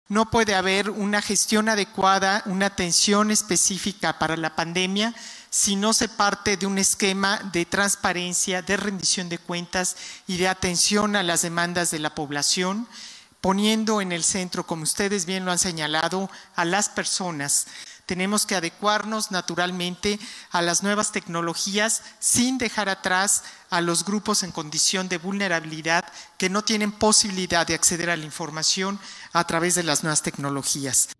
no puede haber una gestión adecuada, una atención específica para la pandemia si no se parte de un esquema de transparencia, de rendición de cuentas y de atención a las demandas de la población, poniendo en el centro, como ustedes bien lo han señalado, a las personas. Tenemos que adecuarnos naturalmente a las nuevas tecnologías sin dejar atrás a los grupos en condición de vulnerabilidad que no tienen posibilidad de acceder a la información a través de las nuevas tecnologías.